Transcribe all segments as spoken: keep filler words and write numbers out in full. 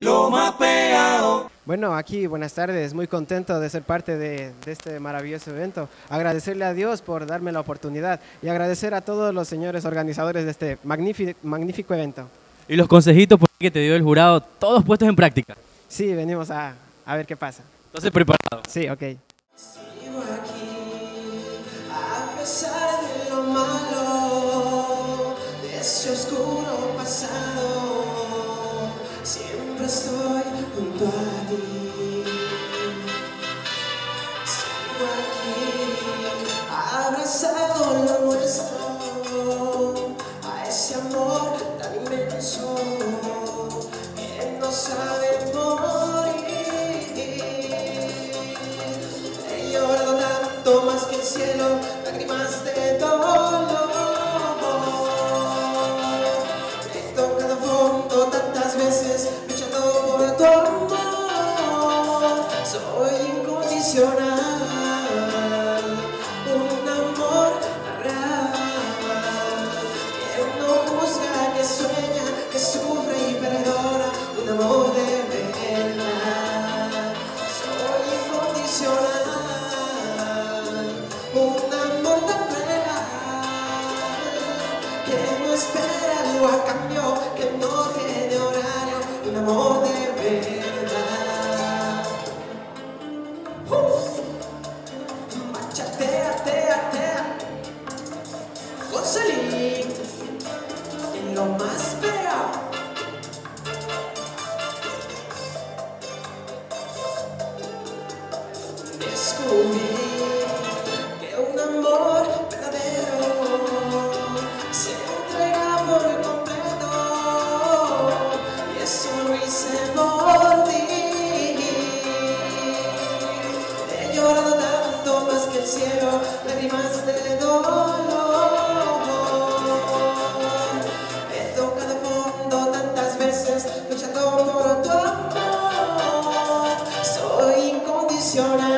Lo más pegado. Bueno, aquí buenas tardes, muy contento de ser parte de, de este maravilloso evento. Agradecerle a Dios por darme la oportunidad y agradecer a todos los señores organizadores de este magnífico, magnífico evento. Y los consejitos por ahí que te dio el jurado, todos puestos en práctica. Sí, venimos a, a ver qué pasa. Entonces, preparado. Sí, ok. Sigo aquí, a pesar de lo malo, de ese oscuro pasado, siempre estoy junto a ti. Sigo aquí, abrazado lo nuestro, a ese amor tan inmenso que no sabe morir. He llorado tanto más que el cielo, lágrimas de dolor. He tocado fondo tantas veces, luchando por tu amor. Soy incondicional, un amor real, que no juzga, que sueña, que sufre y perdona, un amor de verdad. Soy incondicional, un amor tan real, que no espera algo a cambio, que no tiene horario, un amor de verdad. Uh, machatea, tea, tea, con Celine, en lo más pegado. Descubrí que un amor verdadero se entrega por completo, y eso lo hice por ti. He llorado tanto más que el cielo, lágrimas de dolor. He tocado fondo tantas veces, luchando por tu amor. Soy incondicional,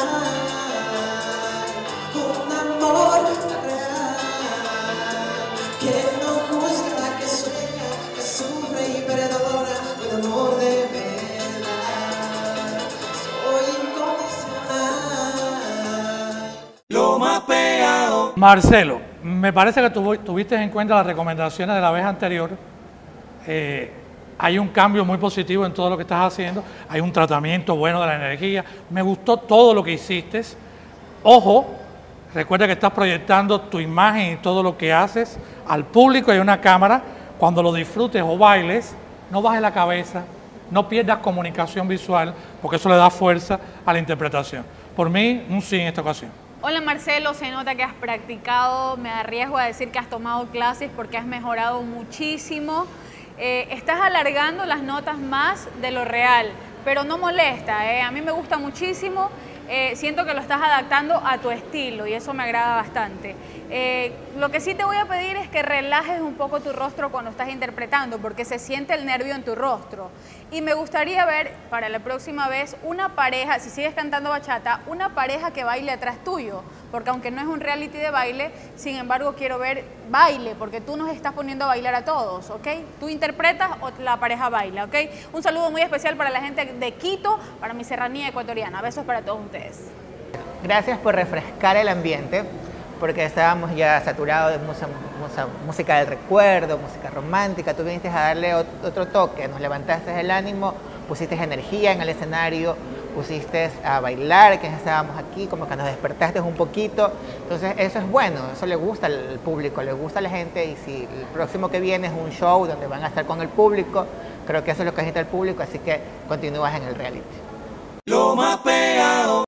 un amor real, que no juzga, que sueña, que sufre y perdona, un amor de verdad. Soy incondicional. Lo más pegado. Marcelo, me parece que tuvo- tuviste en cuenta las recomendaciones de la vez anterior. Eh, hay un cambio muy positivo en todo lo que estás haciendo, hay un tratamiento bueno de la energía. Me gustó todo lo que hiciste. Ojo, recuerda que estás proyectando tu imagen y todo lo que haces al público. Hay una cámara. Cuando lo disfrutes o bailes, no bajes la cabeza, no pierdas comunicación visual, porque eso le da fuerza a la interpretación. Por mí, un sí en esta ocasión. Hola Marcelo, se nota que has practicado, me arriesgo a decir que has tomado clases porque has mejorado muchísimo. Eh, estás alargando las notas más de lo real, pero no molesta, ¿eh? A mí me gusta muchísimo, eh, siento que lo estás adaptando a tu estilo y eso me agrada bastante. Eh, lo que sí te voy a pedir es que relajes un poco tu rostro cuando estás interpretando, porque se siente el nervio en tu rostro. Y me gustaría ver para la próxima vez una pareja, si sigues cantando bachata, una pareja que baile atrás tuyo, porque aunque no es un reality de baile, sin embargo quiero ver baile, porque tú nos estás poniendo a bailar a todos, ¿ok? Tú interpretas o la pareja baila, ¿ok? Un saludo muy especial para la gente de Quito, para mi serranía ecuatoriana. Besos para todos ustedes. Gracias por refrescar el ambiente, porque estábamos ya saturados de musa- musa- música del recuerdo, música romántica. Tú viniste a darle ot- otro toque, nos levantaste el ánimo, pusiste energía en el escenario, pusiste a bailar, que estábamos aquí, como que nos despertaste un poquito. Entonces eso es bueno, eso le gusta al público, le gusta a la gente, y si el próximo que viene es un show donde van a estar con el público, creo que eso es lo que necesita el público, así que continúas en el reality. Lo más pegado.